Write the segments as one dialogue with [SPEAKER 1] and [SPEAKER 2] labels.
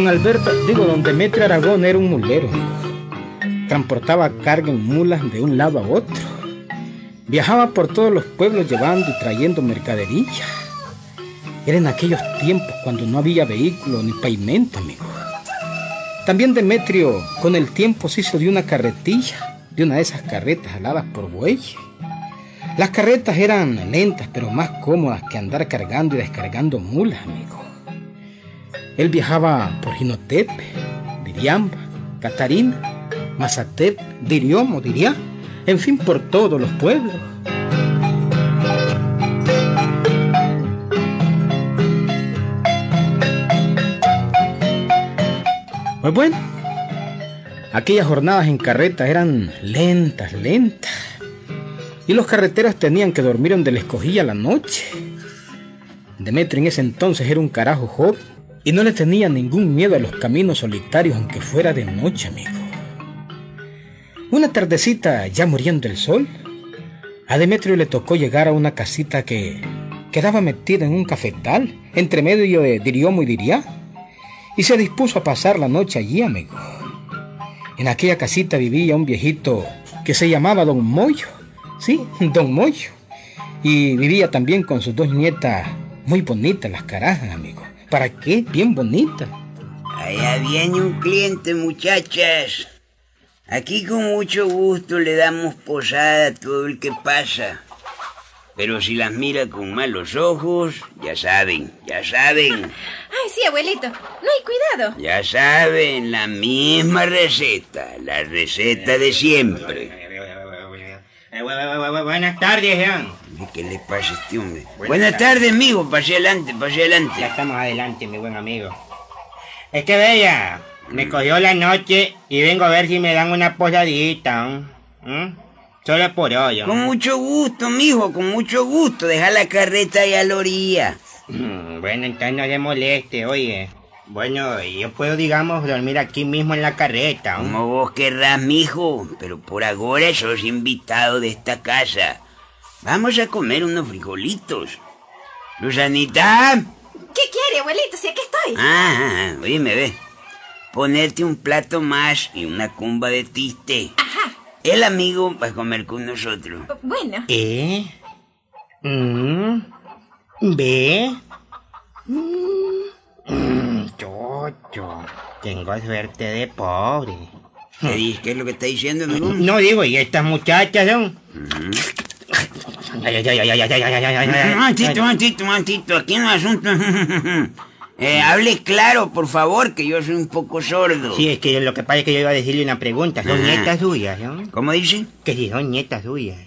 [SPEAKER 1] Don Demetrio Aragón era un mulero. Transportaba carga en mulas de un lado a otro. Viajaba por todos los pueblos llevando y trayendo mercadería. Era en aquellos tiempos cuando no había vehículo ni pavimento, amigo. También Demetrio con el tiempo se hizo de una carretilla, de una de esas carretas aladas por bueyes. Las carretas eran lentas pero más cómodas que andar cargando y descargando mulas, amigo. Él viajaba por Jinotepe, Diriamba, Catarina, Mazatep, Diriomo, Diriá, en fin, por todos los pueblos. Pues bueno, aquellas jornadas en carreta eran lentas. Y los carreteros tenían que dormir donde les cogía la noche. Demetrio en ese entonces era un carajo joven y no le tenía ningún miedo a los caminos solitarios, aunque fuera de noche, amigo. Una tardecita, ya muriendo el sol, a Demetrio le tocó llegar a una casita que quedaba metida en un cafetal, entre medio de Diriomo y Diriá, y se dispuso a pasar la noche allí, amigo. En aquella casita vivía un viejito que se llamaba Don Moyo, sí, Don Moyo, y vivía también con sus dos nietas, muy bonitas las carajas, amigo. ¿Para qué? Bien bonitas.
[SPEAKER 2] Allá viene un cliente, muchachas. Aquí con mucho gusto le damos posada a todo el que pasa. Pero si las mira con malos ojos, ya saben.
[SPEAKER 3] Ay, sí, abuelito. No hay cuidado.
[SPEAKER 2] Ya saben, la misma receta. La receta de siempre.
[SPEAKER 4] Buenas tardes, Jean.
[SPEAKER 2] ¿Qué le pasa a este hombre? Buenas tardes, amigo. Pase adelante.
[SPEAKER 4] Ya estamos adelante, mi buen amigo. Es que bella, me cogió la noche y vengo a ver si me dan una posadita. Solo por hoy.
[SPEAKER 2] Con mucho gusto, mijo, con mucho gusto. Deja la carreta ahí a la orilla.
[SPEAKER 4] Bueno, entonces no se moleste, oye. Bueno, yo puedo, digamos, dormir aquí mismo en la carreta.
[SPEAKER 2] Como vos querrás, mijo, pero por ahora sos invitado de esta casa. Vamos a comer unos frijolitos. Susanita.
[SPEAKER 3] ¿Qué quiere, abuelito? Si aquí estoy.
[SPEAKER 2] Oíme, ve. Ponerte un plato más y una cumba de tiste.
[SPEAKER 3] Ajá.
[SPEAKER 2] El amigo va a comer con nosotros.
[SPEAKER 3] Bueno.
[SPEAKER 4] ¿Ve? Chocho, tengo suerte de pobre.
[SPEAKER 2] ¿Qué es lo que está diciendo, amigo?
[SPEAKER 4] No digo, ¿y estas muchachas son?
[SPEAKER 2] Momentito, aquí no hay asunto. Hable claro, por favor, que yo soy un poco sordo.
[SPEAKER 4] Sí, es que lo que pasa es que yo iba a decirle una pregunta. ¿Son nietas suyas, no?
[SPEAKER 2] ¿Cómo dice?
[SPEAKER 4] Que si son nietas suyas.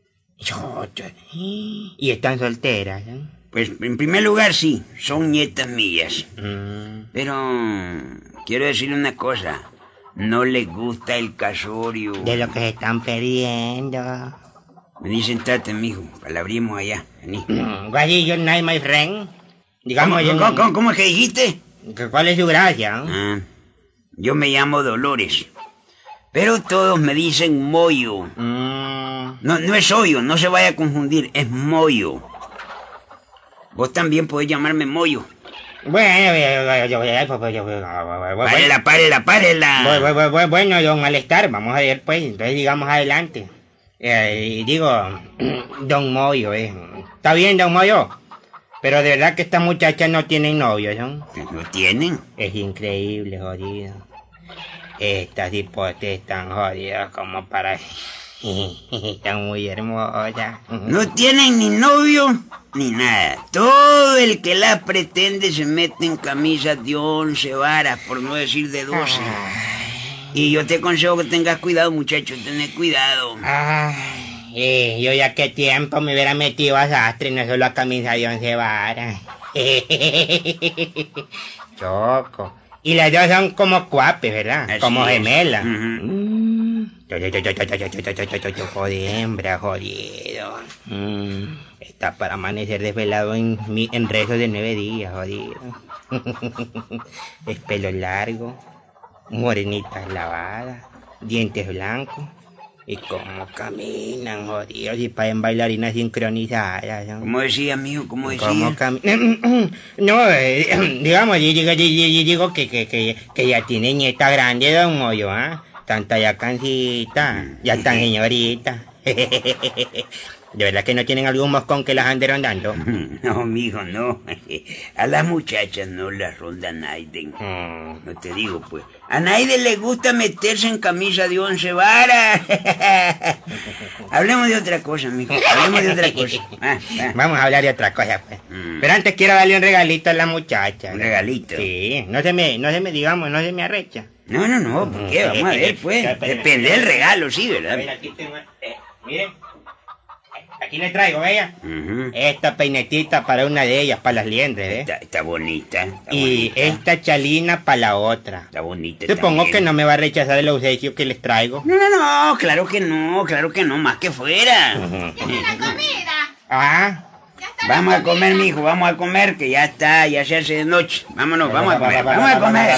[SPEAKER 4] Y están solteras, ¿no?
[SPEAKER 2] Pues, en primer lugar, sí, son nietas mías. Pero quiero decirle una cosa. No les gusta el casorio.
[SPEAKER 4] De lo que se están perdiendo.
[SPEAKER 2] Vení, sentate, mijo. Palabriemos allá. Vení.
[SPEAKER 4] What is your name, my friend? Digamos,
[SPEAKER 2] ¿Cómo es que dijiste?
[SPEAKER 4] ¿Cuál es su gracia?
[SPEAKER 2] Yo me llamo Dolores. Pero todos me dicen Moyo. No es Hoyo, no se vaya a confundir. Es Moyo. Vos también podés llamarme Moyo.
[SPEAKER 4] Párela. Bueno, don Malestar, vamos a ver, pues. Entonces, digamos, adelante. Don Moyo, ¿Está bien, don Moyo? Pero de verdad que estas muchachas no tienen novio, ¿no?
[SPEAKER 2] ¿No tienen?
[SPEAKER 4] Es increíble, jodido. Estas hipotes están jodidas como para... Están muy hermosas.
[SPEAKER 2] No tienen ni novio ni nada. Todo el que la pretende se mete en camisas de 11 varas, por no decir de 12. Y yo te aconsejo que tengas cuidado, muchacho. Tened cuidado.
[SPEAKER 4] Yo ya qué tiempo me hubiera metido a sastre, no solo a camisa de 11 varas. Choco. Y las dos son como cuapes, ¿verdad?
[SPEAKER 2] Así
[SPEAKER 4] como
[SPEAKER 2] es.
[SPEAKER 4] gemelas. Joder, hembra, jodido. Está para amanecer desvelado en rezos de 9 días, jodido. Es pelo largo, morenitas lavadas, dientes blancos. ¿Y cómo caminan, jodidos? Y parecen bailarinas sincronizadas, ¿no?
[SPEAKER 2] ¿Cómo decía, mijo? ¿Cómo decía?
[SPEAKER 4] ¿Cómo caminan? No, digamos, digo que ya tiene nieta grande, don Moyo, ¿ah? Tanta ya cancita, ya tan señorita. ¿De verdad que no tienen algún moscón que las ande rondando?
[SPEAKER 2] No, mijo, no. A las muchachas no las ronda nadie. No te digo, pues. A nadie le gusta meterse en camisa de 11 varas. Hablemos de otra cosa, mijo. Hablemos de otra cosa.
[SPEAKER 4] Vamos a hablar de otra cosa, pues. Pero antes quiero darle un regalito a la muchacha.
[SPEAKER 2] ¿Un regalito?
[SPEAKER 4] Sí, no se me arrecha.
[SPEAKER 2] No, ¿por qué? Vamos a ver, pues. Depende del regalo, sí, ¿verdad?
[SPEAKER 4] A ver, aquí tengo... miren. Aquí les traigo, ¿veya? Esta peinetita para una de ellas, para las liendres, ¿eh?
[SPEAKER 2] Está bonita.
[SPEAKER 4] Y esta chalina para la otra.
[SPEAKER 2] Está bonita.
[SPEAKER 4] Supongo
[SPEAKER 2] también.
[SPEAKER 4] que no me va a rechazar el obsequio que les traigo.
[SPEAKER 2] No, claro que no, más que fuera.
[SPEAKER 3] ¡Ya está la comida!
[SPEAKER 4] Ah,
[SPEAKER 3] ¡Ya está
[SPEAKER 2] Vamos
[SPEAKER 3] la
[SPEAKER 2] a comer, mijo, vamos a comer, que ya se hace de noche. Vámonos, vamos a comer.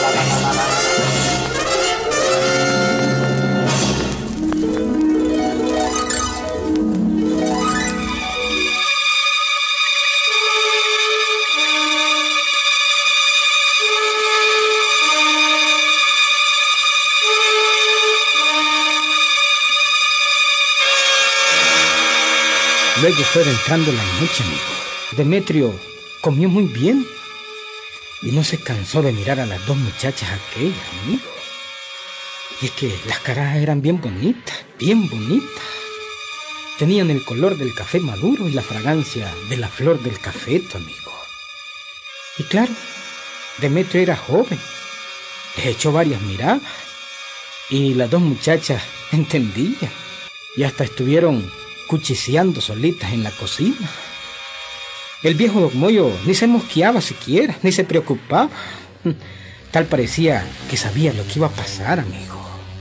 [SPEAKER 1] Luego fue entrando la noche, amigo. Demetrio comió muy bien y no se cansó de mirar a las dos muchachas aquellas, amigo. Y es que las caras eran bien bonitas, bien bonitas. Tenían el color del café maduro y la fragancia de la flor del cafeto, amigo. Y claro, Demetrio era joven. Les echó varias miradas y las dos muchachas entendían. Y hasta estuvieron cuchicheando solitas en la cocina. El viejo Don Moyo ni se mosqueaba siquiera, ni se preocupaba. Tal parecía que sabía lo que iba a pasar, amigo.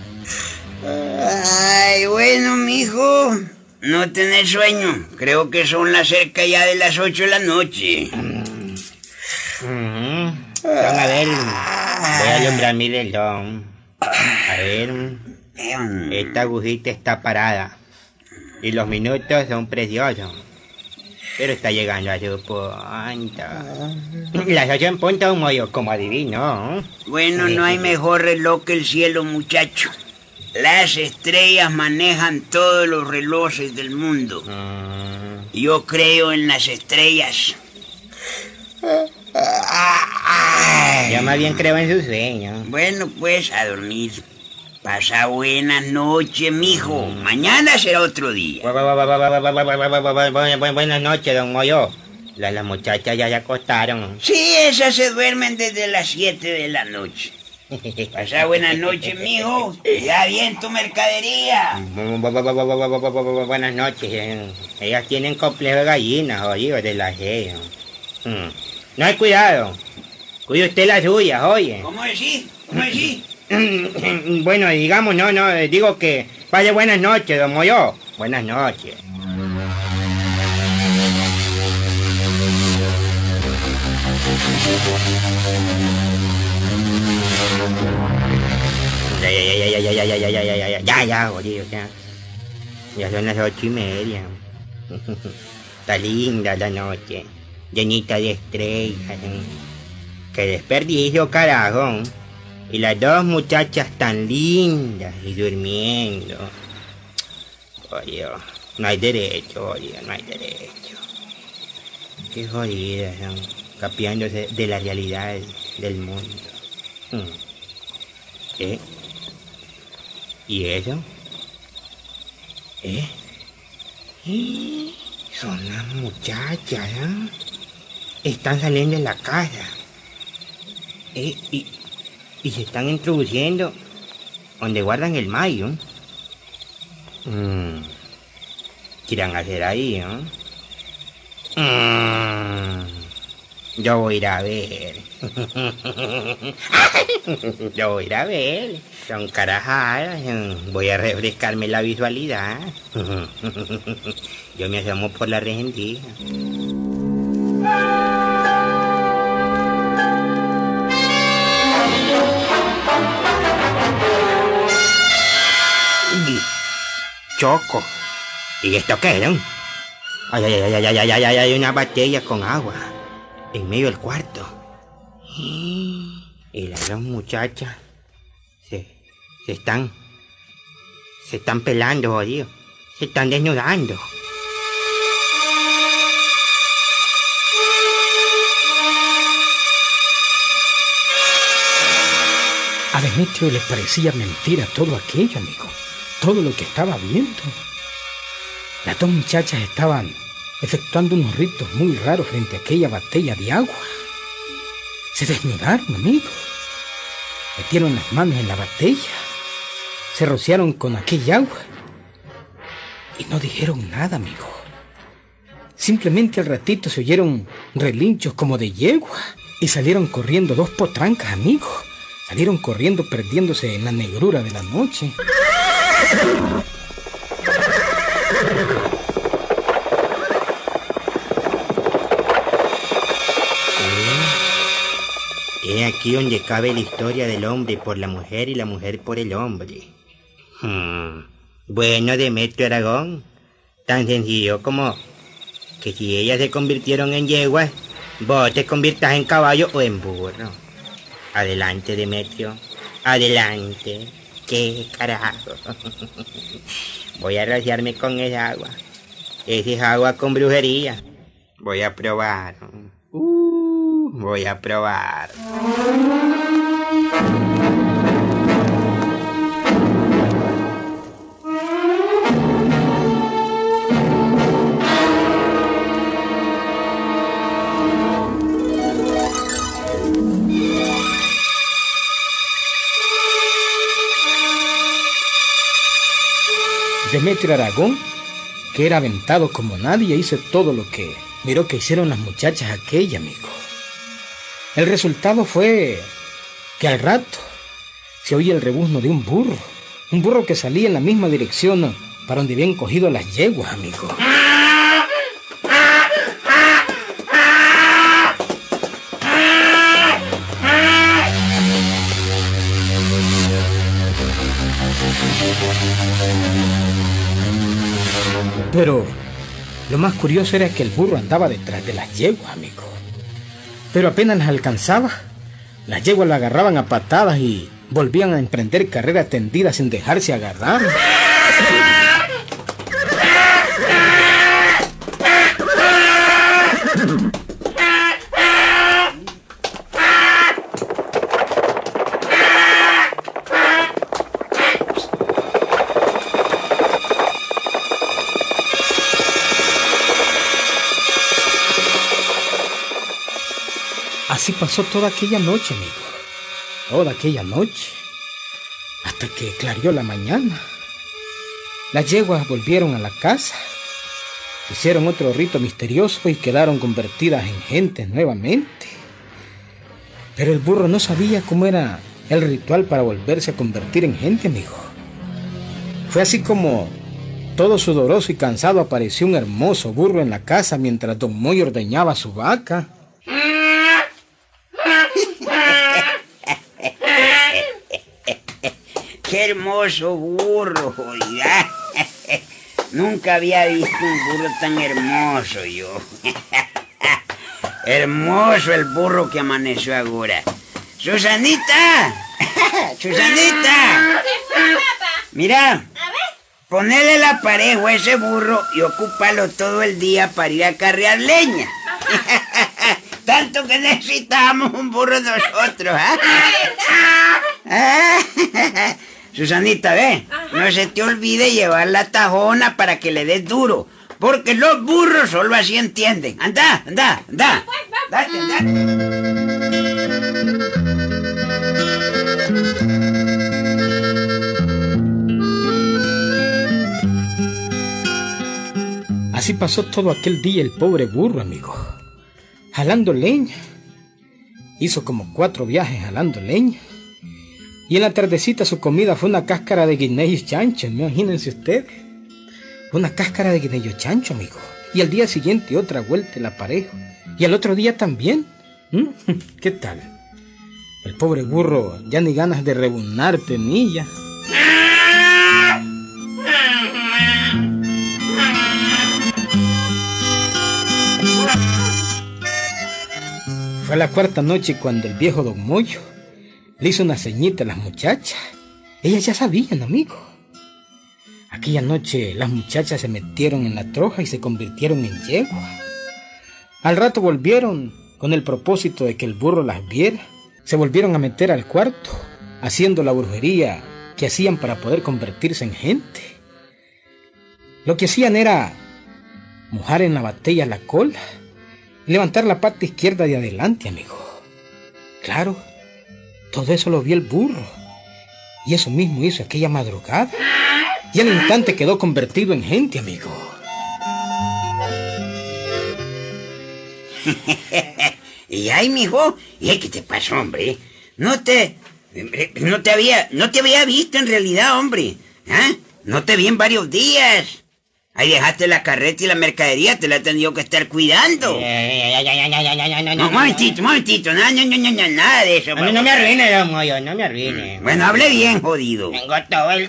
[SPEAKER 2] Ay, bueno, mijo, no tenés sueño. Creo que son las cerca ya de las 8 de la noche.
[SPEAKER 4] Van a ver, voy a alumbrar mi reloj. A ver, esta agujita está parada. Y los minutos son preciosos. Pero está llegando a su punto. Las 8 en punto, un Moyo, como adivino.
[SPEAKER 2] Bueno, no hay mejor reloj que el cielo, muchacho. Las estrellas manejan todos los relojes del mundo. Yo creo en las estrellas.
[SPEAKER 4] Yo más bien creo en sus sueños.
[SPEAKER 2] Bueno, pues, a dormir. Pasa buenas noches, mijo. Mañana será otro día.
[SPEAKER 4] Buenas noches, don Moyo. Las muchachas ya se acostaron.
[SPEAKER 2] Sí, esas se duermen desde las 7 de la noche. Pasa buenas noches, mijo. Ya bien tu mercadería.
[SPEAKER 4] Buenas noches. Ellas tienen complejo de gallinas, jodido, de las ellas. No hay cuidado. Cuide usted las suyas, oye.
[SPEAKER 2] ¿Cómo decís? ¿Cómo decís?
[SPEAKER 4] Bueno, digamos, no, digo que vaya buenas noches, don Moyo. Buenas noches. Ya, jodido, ya. Ya son las 8:30. Está linda la noche, llenita de estrellas. Qué desperdicio, carajo. Y las dos muchachas tan lindas y durmiendo. Oye, no hay derecho, no hay derecho. Qué jodidas, ¿no? Capiándose de la realidad del mundo. ¿Qué? ¿Y eso? Son las muchachas, ¿eh? Están saliendo de la casa. Y se están introduciendo donde guardan el mayo. ¿Qué irán a hacer ahí, no? Yo voy a ir a ver. Yo voy a ir a ver. Son carajadas. Voy a refrescarme la visualidad. Yo me asomo por la regentija. choco. ¿Y esto qué era? Hay una botella con agua en medio del cuarto. Y las dos muchachas se están pelando, jodido. Se están desnudando.
[SPEAKER 1] A Demetrio le parecía mentira todo aquello, amigo. Todo lo que estaba viendo. Las dos muchachas estaban efectuando unos ritos muy raros frente a aquella botella de agua. Se desnudaron, amigo. Metieron las manos en la botella. Se rociaron con aquella agua. Y no dijeron nada, amigo. Simplemente al ratito se oyeron relinchos como de yegua. Y salieron corriendo dos potrancas, amigo. Salieron corriendo perdiéndose en la negrura de la noche.
[SPEAKER 4] Es aquí donde cabe la historia del hombre por la mujer y la mujer por el hombre. Bueno, Demetrio Aragón, tan sencillo como que si ellas se convirtieron en yeguas, vos te conviertas en caballo o en burro. Adelante, Demetrio, adelante. ¿Qué carajo? Voy a rociarme con esa agua. Esa es agua con brujería. Voy a probar. Voy a probar.
[SPEAKER 1] Demetrio Aragón, que era aventado como nadie, hizo todo lo que miró que hicieron las muchachas aquella, amigo. El resultado fue que al rato se oía el rebuzno de un burro que salía en la misma dirección para donde habían cogido las yeguas, amigo. Pero lo más curioso era que el burro andaba detrás de las yeguas, amigo. Pero apenas las alcanzaba, las yeguas la agarraban a patadas y volvían a emprender carrera tendida sin dejarse agarrar. Así pasó toda aquella noche, amigo. Toda aquella noche. Hasta que clareó la mañana. Las yeguas volvieron a la casa. Hicieron otro rito misterioso y quedaron convertidas en gente nuevamente. Pero el burro no sabía cómo era el ritual para volverse a convertir en gente, amigo. Fue así como, todo sudoroso y cansado, apareció un hermoso burro en la casa mientras don Moy ordeñaba su vaca.
[SPEAKER 2] ¡Qué hermoso burro, oiga! Nunca había visto un burro tan hermoso yo. Hermoso el burro que amaneció ahora. ¡Susanita! ¡Susanita! Mira, ponele el aparejo a ese burro y ocúpalo todo el día para ir a carrear leña. Tanto que necesitamos un burro nosotros, ¿eh? Susanita, ve, no se te olvide llevar la tajona para que le des duro, porque los burros solo así entienden. Anda. Date.
[SPEAKER 1] Así pasó todo aquel día el pobre burro, amigo, jalando leña. Hizo como 4 viajes jalando leña. Y en la tardecita su comida fue una cáscara de guineo chancho, imagínense ustedes. Una cáscara de guineo chancho, amigo. Y al día siguiente otra vuelta el aparejo. Y al otro día también. ¿Qué tal? El pobre burro ya ni ganas de rebuznar tenía. Fue a la cuarta noche cuando el viejo don Moyo le hizo una ceñita a las muchachas. Ellas ya sabían, amigo. Aquella noche las muchachas se metieron en la troja y se convirtieron en yegua. Al rato volvieron con el propósito de que el burro las viera. Se volvieron a meter al cuarto, haciendo la brujería que hacían para poder convertirse en gente. Lo que hacían era mojar en la botella la cola y levantar la pata izquierda de adelante, amigo. Claro, todo eso lo vio el burro, y eso mismo hizo aquella madrugada, y al instante quedó convertido en gente, amigo.
[SPEAKER 2] Y ay, mijo, ¿y qué te pasó, hombre? No te había visto en realidad, hombre. ¿Ah? No te vi en varios días. Ahí dejaste la carreta y la mercadería, te la he tenido que estar cuidando. No, momentito, nada de eso.
[SPEAKER 4] No me arruine, don Moyo, no me arruine.
[SPEAKER 2] Bueno, hable bien, jodido.
[SPEAKER 4] Tengo todo el...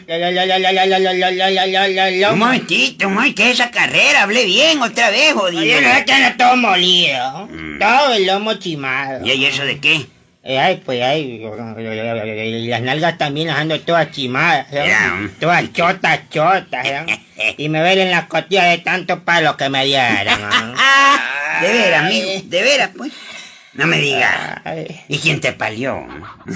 [SPEAKER 2] Un momentito, ¿qué es esa carrera? Hable bien otra vez, jodido.
[SPEAKER 4] Oye, no es que no todo molido. Todo el lomo chimado.
[SPEAKER 2] ¿Y eso de qué?
[SPEAKER 4] Ay, pues, las nalgas también las ando todas chimadas, todas chotas, y me ven en las costillas de tanto palo que me dieron.
[SPEAKER 2] De veras, amigo, de veras, pues. No me digas. ¿Y quién te palió?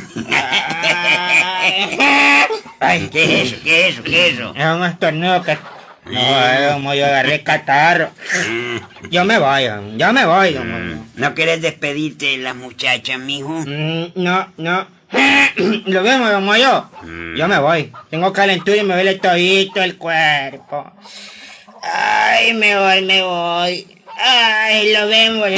[SPEAKER 2] Ay, ¿qué es eso?
[SPEAKER 4] Es un estornudo que... No, yo agarré catarro. Yo me voy, don Moyo.
[SPEAKER 2] ¿No quieres despedirte de las muchachas, mijo?
[SPEAKER 4] No. Lo vemos, don Moyo. Yo me voy. Tengo calentura y me duele todito el cuerpo. Ay, me voy. Ay, lo vemos.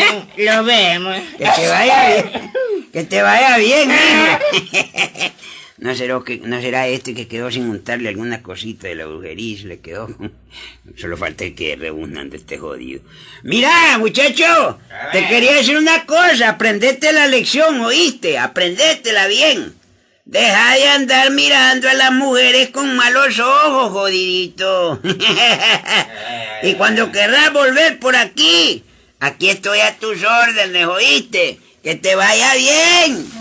[SPEAKER 2] Que te vaya bien, mijo. ¿No será este que quedó sin untarle alguna cosita de la brujería y se le quedó? Solo falta el que rebundante este jodido. Mira, muchacho, te quería decir una cosa. Aprendete la lección, ¿oíste? Aprendétela bien. Deja de andar mirando a las mujeres con malos ojos, jodidito. Y cuando querrás volver por aquí estoy a tus órdenes, ¿oíste? Que te vaya bien.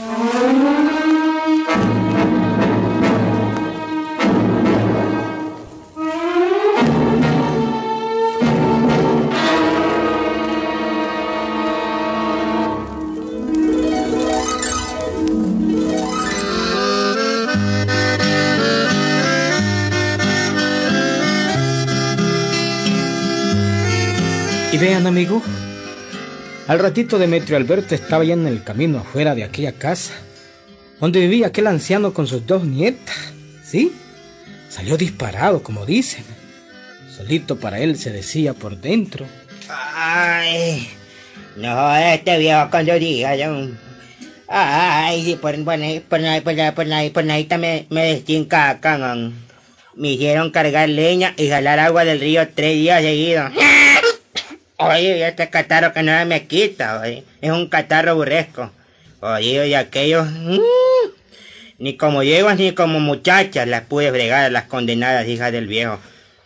[SPEAKER 1] Y vean, amigo, al ratito Demetrio Alberto estaba ya en el camino afuera de aquella casa, donde vivía aquel anciano con sus 2 nietas, ¿sí? Salió disparado, como dicen. Solito para él se decía por dentro.
[SPEAKER 4] Ay, no, este viejo cuando diga, ay, sí, por ahí también me destincacan, me hicieron cargar leña y jalar agua del río 3 días seguidos. Oye, este catarro que no me quita, oye. Es un catarro burresco. Oye, y aquellos... ni como yeguas ni como muchachas las pude fregar a las condenadas hijas del viejo.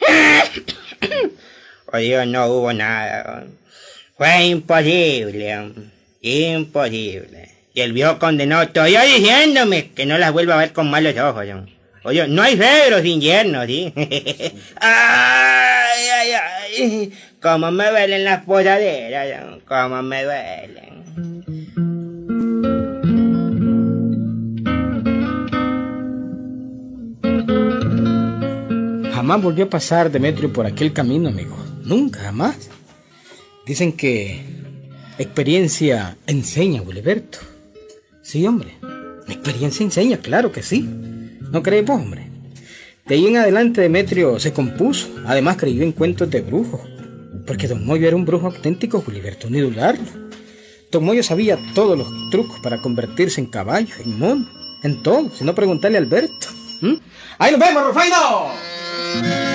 [SPEAKER 4] Oye, no hubo nada. Fue imposible. Y el viejo condenado todavía diciéndome que no las vuelva a ver con malos ojos. Oye, no hay febrero sin yerno, ¿sí? Ay. Cómo me duelen las posaderas, cómo me duelen.
[SPEAKER 1] Jamás volvió a pasar Demetrio por aquel camino, amigo. Nunca, jamás. Dicen que experiencia enseña, Wiliberto. Sí, hombre. La experiencia enseña, claro que sí. ¿No crees vos, hombre? De ahí en adelante Demetrio se compuso. Además creyó en cuentos de brujos. Porque don Moyo era un brujo auténtico, Wiliberto, ni dudarlo. Don Moyo sabía todos los trucos para convertirse en caballo, en mono, en todo, si no preguntarle a Alberto. ¡Ahí nos vemos, Rufaino!